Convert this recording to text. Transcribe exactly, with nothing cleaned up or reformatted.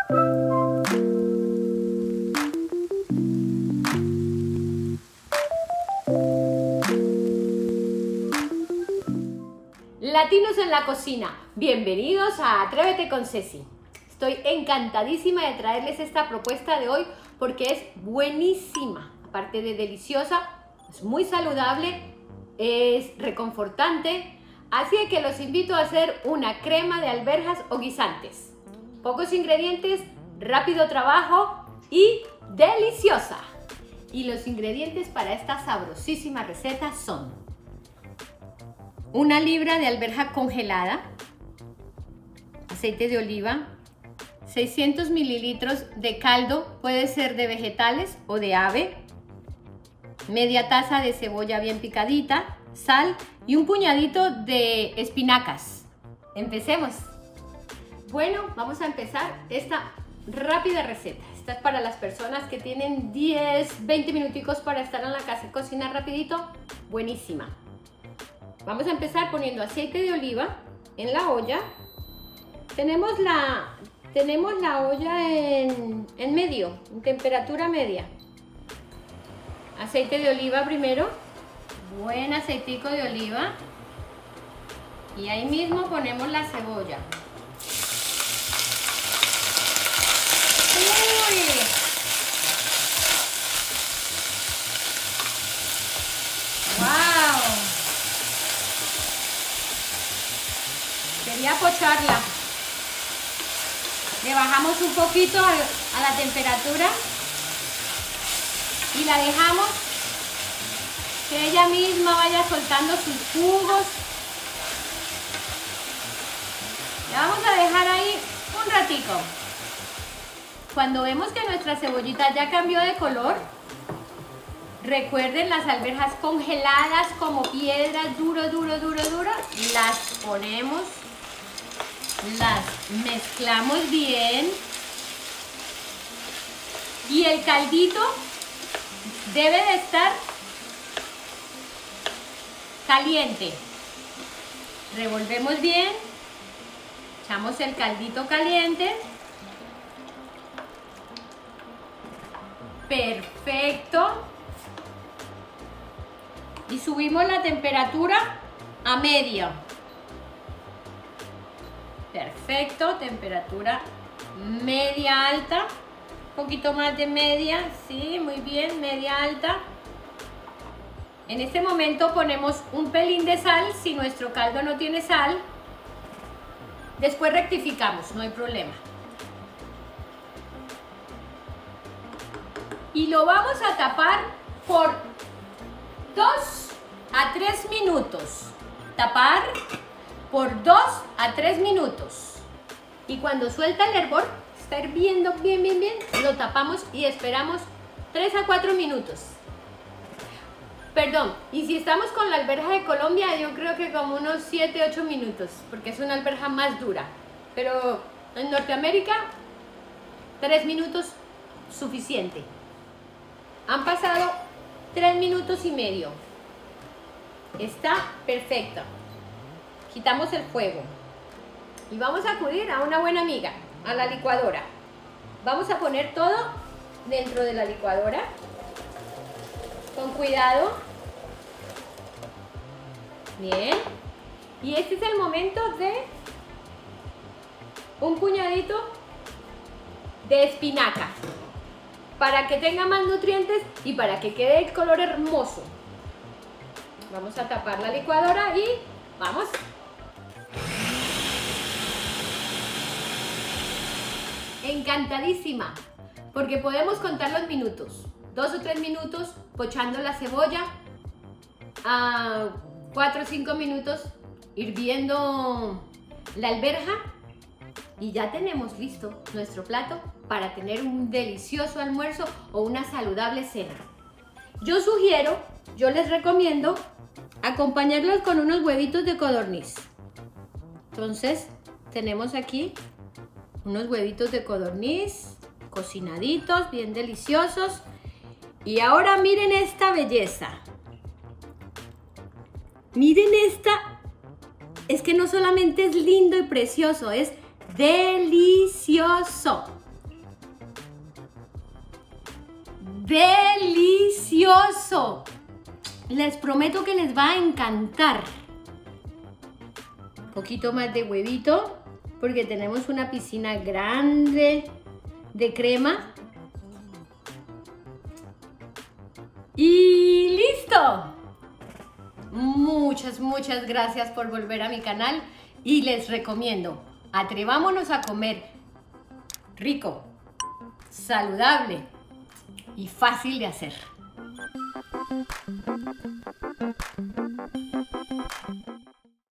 Latinos en la cocina, bienvenidos a Atrévete con Ceci. Estoy encantadísima de traerles esta propuesta de hoy porque es buenísima, aparte de deliciosa, es muy saludable, es reconfortante, así que los invito a hacer una crema de alberjas o guisantes. Pocos ingredientes, rápido trabajo y deliciosa. Y los ingredientes para esta sabrosísima receta son una libra de alberja congelada, aceite de oliva, seiscientos mililitros de caldo, puede ser de vegetales o de ave, media taza de cebolla bien picadita, sal y un puñadito de espinacas. Empecemos. Bueno, vamos a empezar esta rápida receta. Esta es para las personas que tienen diez, veinte minuticos para estar en la casa y cocinar rapidito. Buenísima. Vamos a empezar poniendo aceite de oliva en la olla. Tenemos la, tenemos la olla en, en medio, en temperatura media. Aceite de oliva primero. Buen aceitico de oliva. Y ahí mismo ponemos la cebolla. ¡Uy! ¡Wow! Quería pocharla. Le bajamos un poquito a, a la temperatura y la dejamos que ella misma vaya soltando sus jugos. La vamos a dejar ahí un ratico. Cuando vemos que nuestra cebollita ya cambió de color, recuerden las alberjas congeladas como piedras, duro, duro, duro, duro, las ponemos. Las mezclamos bien y el caldito debe de estar caliente. Revolvemos bien, echamos el caldito caliente. Perfecto. Y subimos la temperatura a media. Perfecto, temperatura media alta, un poquito más de media, sí, muy bien, media alta. En este momento ponemos un pelín de sal, si nuestro caldo no tiene sal, después rectificamos, no hay problema. Y lo vamos a tapar por dos a tres minutos, tapar por dos a tres minutos. Y cuando suelta el hervor, está hirviendo bien, bien, bien, lo tapamos y esperamos tres a cuatro minutos. Perdón, y si estamos con la alberja de Colombia, yo creo que como unos siete a ocho minutos, porque es una alberja más dura. Pero en Norteamérica, tres minutos suficiente. Han pasado tres minutos y medio. Está perfecto. Quitamos el fuego y vamos a acudir a una buena amiga, a la licuadora. Vamos a poner todo dentro de la licuadora, con cuidado. Bien. Y este es el momento de un puñadito de espinaca, para que tenga más nutrientes y para que quede el color hermoso. Vamos a tapar la licuadora y vamos. Encantadísima, porque podemos contar los minutos, dos o tres minutos pochando la cebolla, a cuatro o cinco minutos hirviendo la alberja y ya tenemos listo nuestro plato para tener un delicioso almuerzo o una saludable cena. Yo sugiero, yo les recomiendo acompañarlos con unos huevitos de codorniz. Entonces tenemos aquí unos huevitos de codorniz cocinaditos, bien deliciosos. Y ahora miren esta belleza. Miren esta. Es que no solamente es lindo y precioso, es delicioso. ¡Delicioso! Les prometo que les va a encantar. Un poquito más de huevito, porque tenemos una piscina grande de crema. ¡Y listo! Muchas, muchas gracias por volver a mi canal y les recomiendo, atrevámonos a comer rico, saludable y fácil de hacer.